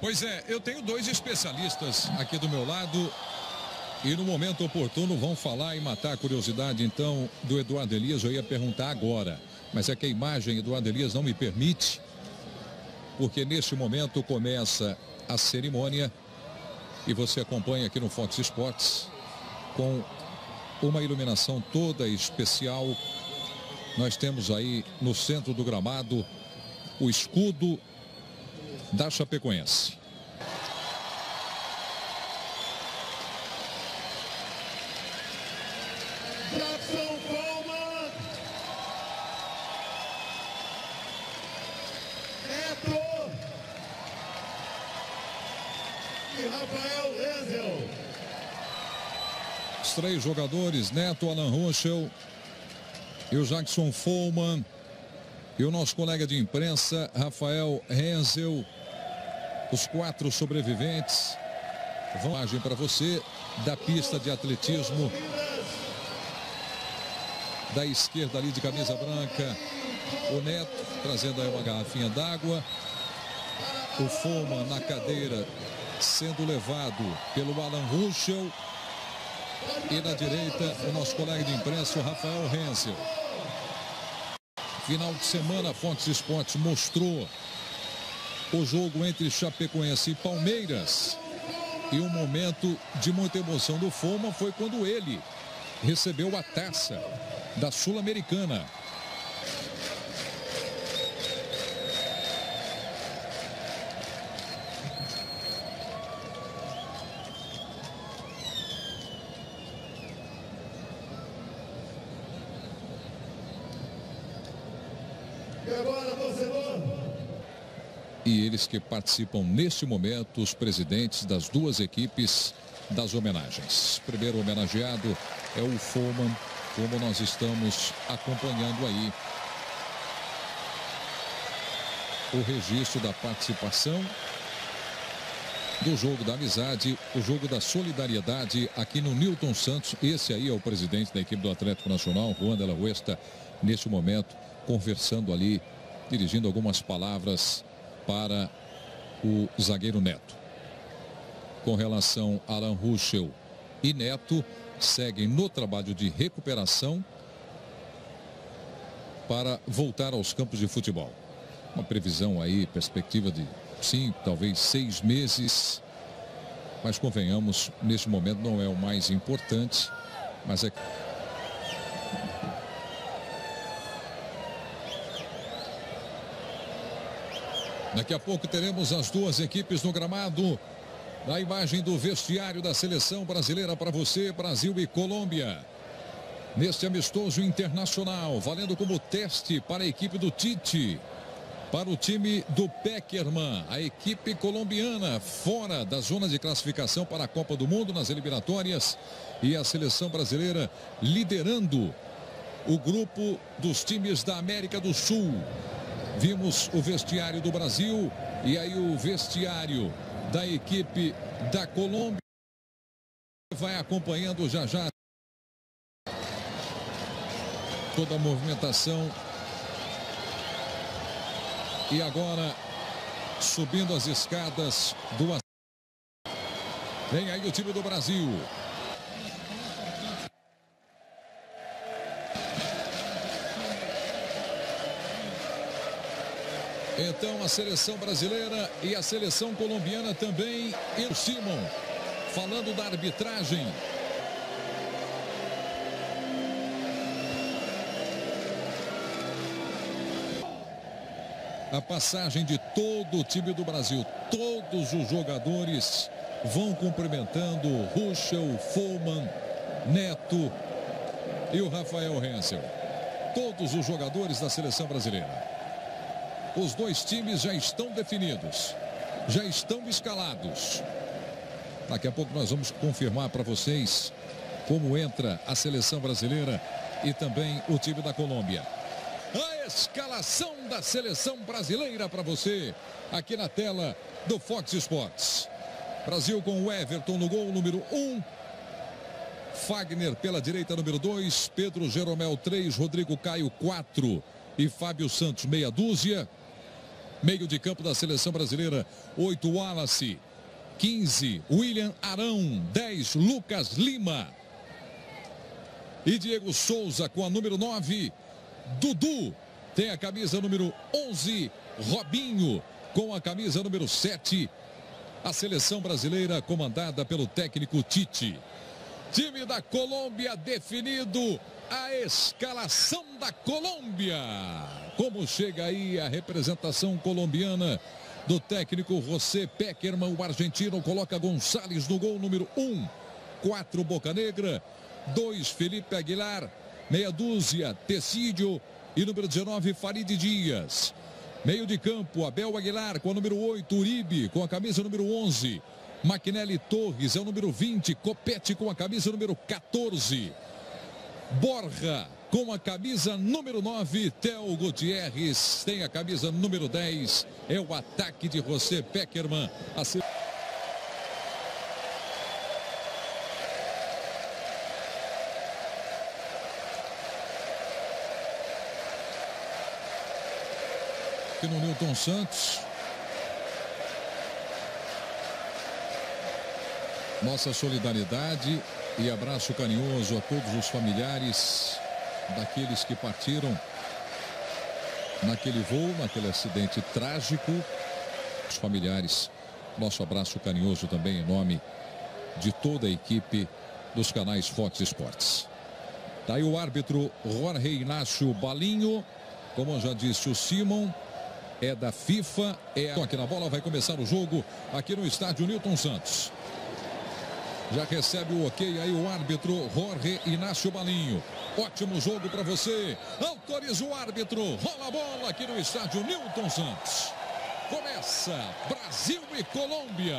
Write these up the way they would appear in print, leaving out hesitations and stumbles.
Pois é, eu tenho dois especialistas aqui do meu lado e no momento oportuno vão falar e matar a curiosidade então do Eduardo Elias. Eu ia perguntar agora, mas é que a imagem Eduardo Elias não me permite, porque neste momento começa a cerimônia e você acompanha aqui no Fox Sports com uma iluminação toda especial. Nós temos aí no centro do gramado o escudo da Chapecoense. Jackson Coleman, Neto e Rafael Hensel. Os três jogadores, Neto, Alan Ruschel e o Jackson Follman. E o nosso colega de imprensa, Rafael Hensel. Os quatro sobreviventes. Vantagem para você da pista de atletismo. Da esquerda ali de camisa branca, o Neto trazendo aí uma garrafinha d'água. O Follman na cadeira sendo levado pelo Alan Ruschel. E na direita o nosso colega de imprensa, o Rafael Hensel. Final de semana, a Fox Sports mostrou o jogo entre Chapecoense e Palmeiras. E um momento de muita emoção do Follman foi quando ele recebeu a taça da Sul-Americana. E agora, torcedor? E eles que participam neste momento, os presidentes das duas equipes das homenagens. Primeiro homenageado é o Follman, como nós estamos acompanhando aí o registro da participação do jogo da amizade, o jogo da solidariedade aqui no Newton Santos. Esse aí é o presidente da equipe do Atlético Nacional, Juan de la Huesta, neste momento conversando ali, dirigindo algumas palavras para o zagueiro Neto. Com relação a Alan Ruschel e Neto, seguem no trabalho de recuperação para voltar aos campos de futebol. Uma previsão aí, perspectiva de 5, talvez 6 meses. Mas convenhamos, neste momento não é o mais importante, mas é... Daqui a pouco teremos as duas equipes no gramado. Na imagem do vestiário da seleção brasileira para você, Brasil e Colômbia. Neste amistoso internacional, valendo como teste para a equipe do Tite. Para o time do Pekerman, a equipe colombiana fora da zona de classificação para a Copa do Mundo nas eliminatórias. E a seleção brasileira liderando o grupo dos times da América do Sul. Vimos o vestiário do Brasil e aí o vestiário da equipe da Colômbia. Vai acompanhando já já toda a movimentação. E agora subindo as escadas do... Vem aí o time do Brasil. Então a seleção brasileira e a seleção colombiana também. E o Simon falando da arbitragem. A passagem de todo o time do Brasil. Todos os jogadores vão cumprimentando Ruschel, Follman, Neto e o Rafael Hensel. Todos os jogadores da seleção brasileira. Os dois times já estão definidos, já estão escalados. Daqui a pouco nós vamos confirmar para vocês como entra a seleção brasileira e também o time da Colômbia. A escalação da seleção brasileira para você aqui na tela do Fox Sports. Brasil com o Everton no gol, número 1. Fagner pela direita, número 2. Pedro Jeromel, 3. Rodrigo Caio, 4. E Fábio Santos, meia dúzia. Meio de campo da seleção brasileira. 8, Wallace. 15, William Arão. 10, Lucas Lima. E Diego Souza com a número 9. Dudu tem a camisa número 11. Robinho com a camisa número 7. A seleção brasileira comandada pelo técnico Tite. Time da Colômbia definido. A escalação da Colômbia. Como chega aí a representação colombiana do técnico José Peckerman. O argentino coloca Gonçalves no gol número 1. 4, Bocanegra. 2, Felipe Aguilar. Meia dúzia, Tecídio. E número 19, Farid Dias. Meio de campo, Abel Aguilar com a número 8. Uribe com a camisa número 11. Maquinelli Torres é o número 20. Copete com a camisa número 14. Borja com a camisa número 9. Theo Gutierrez tem a camisa número 10. É o ataque de José Peckerman. Aqui no Newton Santos. Nossa solidariedade e abraço carinhoso a todos os familiares daqueles que partiram naquele voo, naquele acidente trágico. Os familiares, nosso abraço carinhoso também em nome de toda a equipe dos canais Fox Sports. Daí o árbitro Jorge Inácio Balinho, como já disse o Simon, é da FIFA, aqui na bola, vai começar o jogo aqui no estádio Newton Santos. Já recebe o ok aí o árbitro Jorge Inácio Balinho. Ótimo jogo para você. Autoriza o árbitro. Rola a bola aqui no estádio Newton Santos. Começa Brasil e Colômbia.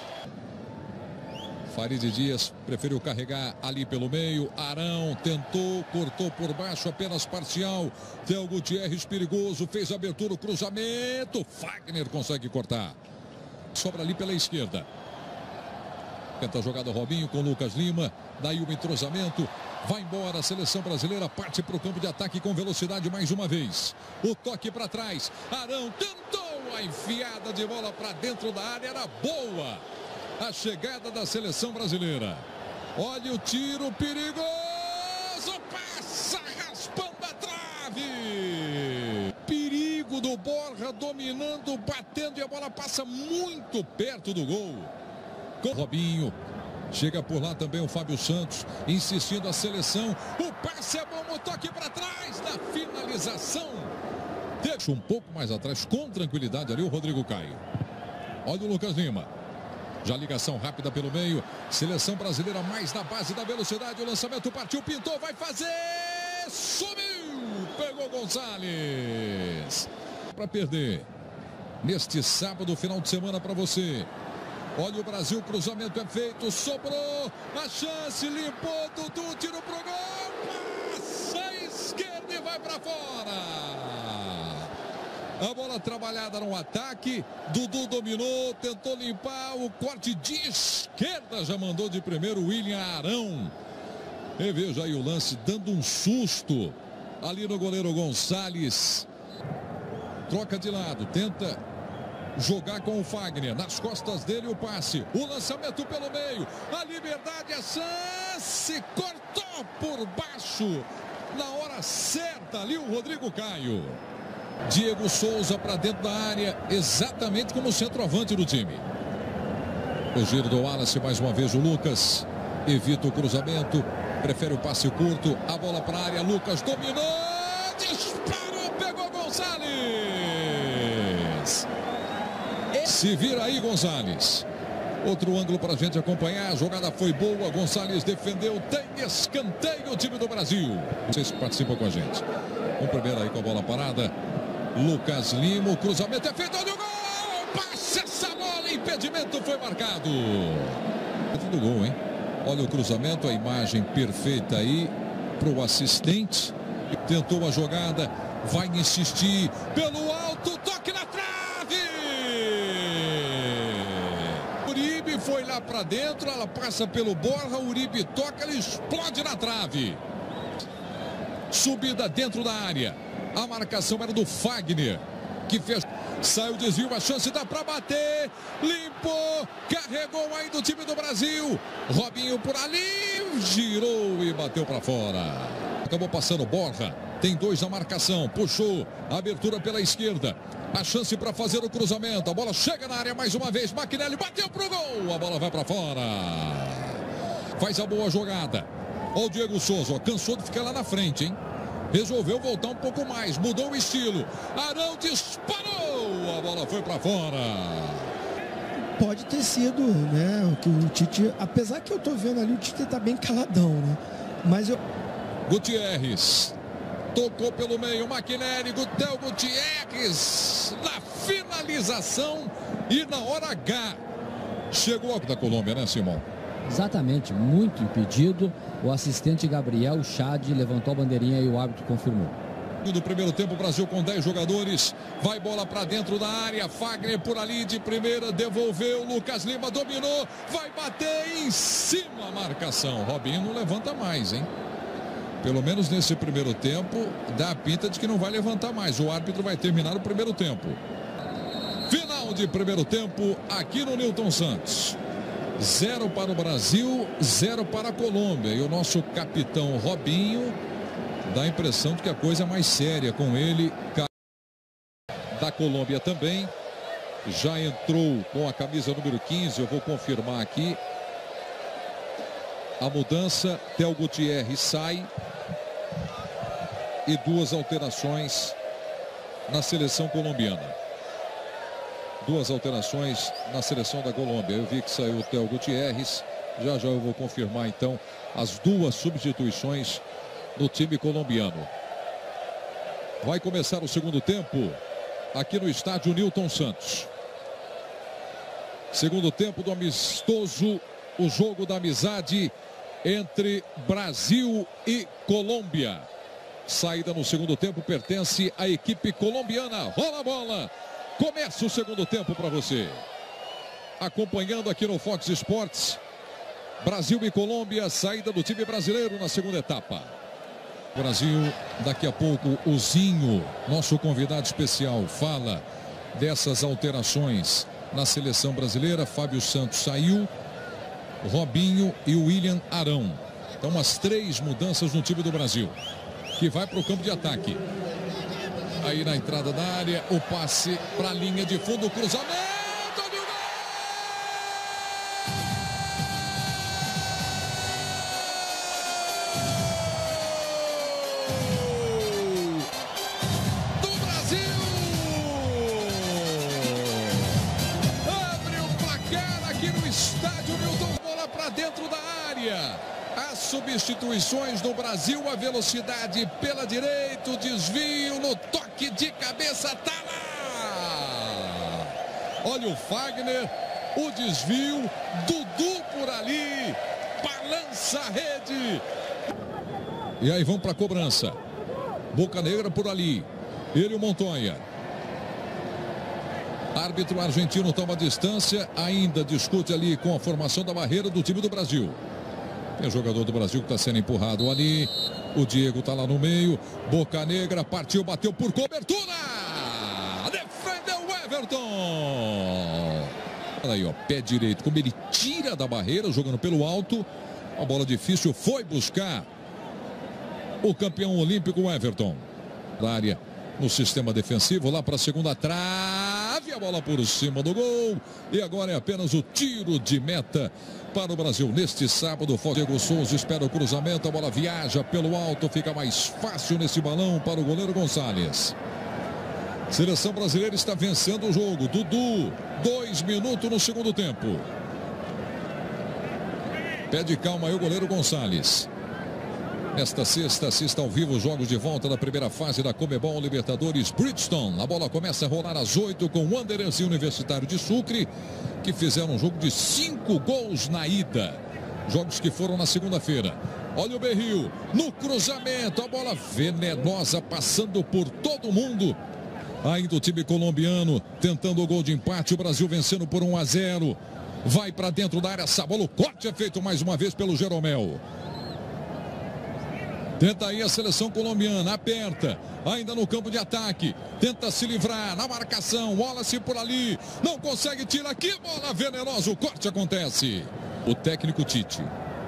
Farid Dias preferiu carregar ali pelo meio. Arão tentou, cortou por baixo, apenas parcial. Theo Gutierrez perigoso, fez a abertura, o cruzamento. Fagner consegue cortar. Sobra ali pela esquerda. Tenta a jogada Robinho com Lucas Lima. Daí o entrosamento. Vai embora a seleção brasileira. Parte para o campo de ataque com velocidade mais uma vez. O toque para trás. Arão tentou a enfiada de bola para dentro da área. Era boa a chegada da seleção brasileira. Olha o tiro perigoso. Passa raspando a trave. Perigo do Borja dominando, batendo e a bola passa muito perto do gol. Com Robinho, chega por lá também o Fábio Santos, insistindo a seleção, o passe é bom, o toque para trás, na finalização, deixa um pouco mais atrás, com tranquilidade ali o Rodrigo Caio. Olha o Lucas Lima, já ligação rápida pelo meio, seleção brasileira mais na base da velocidade, o lançamento partiu, pintou, vai fazer, subiu, pegou Gonçalves, para perder, neste sábado, final de semana para você. Olha o Brasil, cruzamento é feito, sobrou, a chance, limpou, Dudu, tiro pro gol, passa à esquerda e vai para fora. A bola trabalhada no ataque, Dudu dominou, tentou limpar, o corte de esquerda já mandou de primeiro William Arão. E veja aí o lance, dando um susto ali no goleiro Gonçalves. Troca de lado, tenta jogar com o Fagner, nas costas dele o passe, o lançamento pelo meio, a liberdade, a chance, cortou por baixo, na hora certa ali o Rodrigo Caio. Diego Souza para dentro da área, exatamente como o centroavante do time. O giro do Wallace, mais uma vez o Lucas, evita o cruzamento, prefere o passe curto, a bola para a área, Lucas dominou, disparou, pegou Gonçalves. Se vira aí, Gonçalves. Outro ângulo para a gente acompanhar. A jogada foi boa. Gonçalves defendeu. Tem escanteio o time do Brasil. Vocês participam com a gente. Vamos primeiro aí com a bola parada. Lucas Lima. O cruzamento é feito. Olha o gol. Passa essa bola. Impedimento foi marcado. Dentro do gol, hein? Olha o cruzamento. A imagem perfeita aí para o assistente. Tentou a jogada. Vai insistir. Pelo alto. Toque na trave. Uribe foi lá para dentro, ela passa pelo Borja, Uribe toca, ele explode na trave. Subida dentro da área. A marcação era do Fagner, que fez Saiu o desvio, a chance dá para bater. Limpou, carregou ainda o time do Brasil. Robinho por ali, girou e bateu para fora. Acabou passando Borja. Tem 2 na marcação, puxou, abertura pela esquerda. A chance para fazer o cruzamento. A bola chega na área mais uma vez. McNelly bateu pro gol. A bola vai para fora. Faz a boa jogada. Olha o Diego Souza, ó, cansou de ficar lá na frente, hein? Resolveu voltar um pouco mais, mudou o estilo. Arão disparou, a bola foi para fora. Pode ter sido, né, que o Tite, apesar que eu tô vendo ali, o Tite tá bem caladão, né? Mas eu... Gutierrez tocou pelo meio, McNelly, Theo Gutierrez na finalização e na hora H. Chegou da Colômbia, né, Simão? Exatamente, muito impedido. O assistente Gabriel Chad levantou a bandeirinha e o árbitro confirmou. No primeiro tempo, o Brasil com 10 jogadores. Vai bola para dentro da área. Fagner por ali de primeira, devolveu. Lucas Lima dominou. Vai bater em cima a marcação. Robinho não levanta mais, hein? Pelo menos nesse primeiro tempo, dá a pinta de que não vai levantar mais. O árbitro vai terminar o primeiro tempo. Final de primeiro tempo aqui no Newton Santos. 0 para o Brasil, 0 para a Colômbia. E o nosso capitão Robinho dá a impressão de que a coisa é mais séria com ele. Da Colômbia também. Já entrou com a camisa número 15. Eu vou confirmar aqui. A mudança, Theo Gutierrez sai. E 2 alterações na seleção colombiana. 2 alterações na seleção da Colômbia. Eu vi que saiu o Theo Gutierrez. Já eu vou confirmar então as 2 substituições no time colombiano. Vai começar o segundo tempo aqui no estádio Newton Santos. Segundo tempo do amistoso, o jogo da amizade entre Brasil e Colômbia. Saída no segundo tempo pertence à equipe colombiana. Rola a bola. Começa o segundo tempo para você. Acompanhando aqui no Fox Sports. Brasil e Colômbia, saída do time brasileiro na segunda etapa. Brasil, daqui a pouco o Zinho, nosso convidado especial, fala dessas alterações na seleção brasileira. Fábio Santos saiu, Robinho e William Arão. Então as 3 mudanças no time do Brasil, que vai para o campo de ataque. Aí na entrada da área, o passe para a linha de fundo, o cruzamento do gol! Do Brasil! Abre o placar aqui no estádio Newton, bola para dentro da área. As substituições do Brasil, a velocidade pela direita, o desvio no toque de cabeça, tá lá! Olha o Fagner, o desvio, Dudu por ali, balança a rede. E aí vão para a cobrança. Boca Negra por ali, ele e o Montoya. Árbitro argentino toma distância, ainda discute ali com a formação da barreira do time do Brasil. Tem o jogador do Brasil que está sendo empurrado ali. O Diego está lá no meio. Boca Negra partiu, bateu por cobertura. Defendeu o Everton. Olha aí, ó, pé direito. Como ele tira da barreira, jogando pelo alto. Uma bola difícil, foi buscar o campeão olímpico Everton. Da área no sistema defensivo, lá para a segunda trave. A bola por cima do gol. E agora é apenas o tiro de meta para o Brasil. Neste sábado, Diego Souza espera o cruzamento, a bola viaja pelo alto, fica mais fácil nesse balão para o goleiro Gonçalves. Seleção brasileira está vencendo o jogo. Dudu, 2 minutos no segundo tempo. Pede calma aí o goleiro Gonçalves. Esta sexta, assista ao vivo os jogos de volta da primeira fase da Conmebol Libertadores Bridgestone. A bola começa a rolar às 8 com o Wanderers e Universitário de Sucre, que fizeram um jogo de 5 gols na ida. Jogos que foram na segunda-feira. Olha o Berril no cruzamento, a bola venenosa passando por todo mundo. Ainda o time colombiano tentando o gol de empate, o Brasil vencendo por 1-0. Vai para dentro da área, essa bola, o corte é feito mais uma vez pelo Jeromel. Tenta aí a seleção colombiana, aperta, ainda no campo de ataque, tenta se livrar na marcação, Wallace por ali, não consegue, tira aqui, bola venenosa, o corte acontece. O técnico Tite.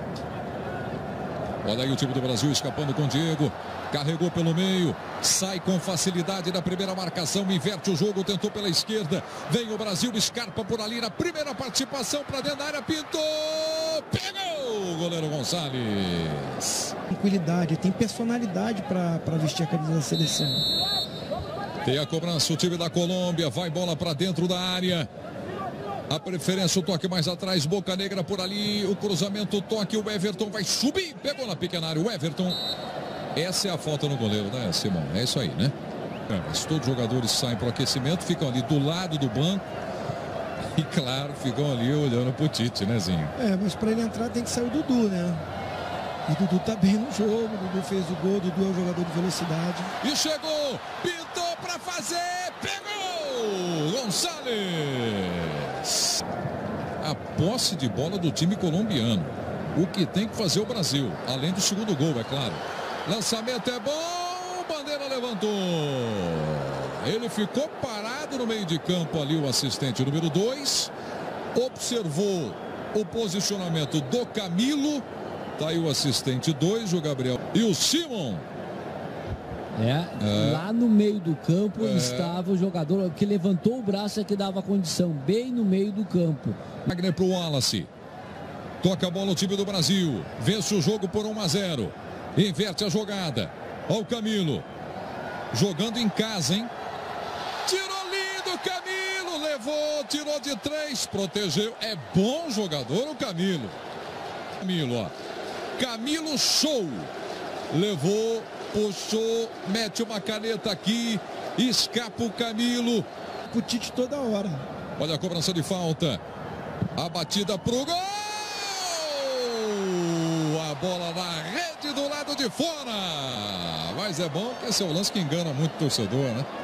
Olha aí o time do Brasil escapando com o Diego, carregou pelo meio, sai com facilidade da primeira marcação, inverte o jogo, tentou pela esquerda, vem o Brasil, escarpa por ali na primeira participação para dentro da área, pintou, pegou o goleiro Gonçalves. Tranquilidade, tem personalidade para vestir a camisa da seleção. Tem a cobrança, o time da Colômbia, vai bola para dentro da área. A preferência, o toque mais atrás, Boca Negra por ali, o cruzamento, o toque, o Everton vai subir, pegou na pequena área, o Everton. Essa é a falta no goleiro, né, Simão? É isso aí, né? Mas todos os jogadores saem para o aquecimento, ficam ali do lado do banco e, claro, ficam ali olhando pro Tite, né, Zinho? Mas para ele entrar tem que sair o Dudu, né? E o Dudu tá bem no jogo, o Dudu fez o gol, o Dudu é um jogador de velocidade. E chegou, pintou para fazer, pegou! Gonçalves! A posse de bola do time colombiano. O que tem que fazer o Brasil, além do segundo gol, é claro. Lançamento é bom, bandeira levantou. Ele ficou parado no meio de campo ali, o assistente número 2. Observou o posicionamento do Camilo. Tá aí o assistente 2, o Gabriel. E o Simon. Lá no meio do campo estava o jogador que levantou o braço, é que dava condição, bem no meio do campo. Wagner pro Wallace. Toca a bola o time do Brasil. Vence o jogo por 1-0. Inverte a jogada. Olha o Camilo. Jogando em casa, hein? Tirou lindo, Camilo. Levou, tirou de 3. Protegeu. É bom jogador o Camilo. Camilo, ó. Camilo, show. Levou, puxou, mete uma caneta aqui. Escapa o Camilo. O Tite toda hora. Olha a cobrança de falta. A batida pro gol. A bola na rede do lado de fora. Mas é bom que esse é o lance que engana muito o torcedor, né?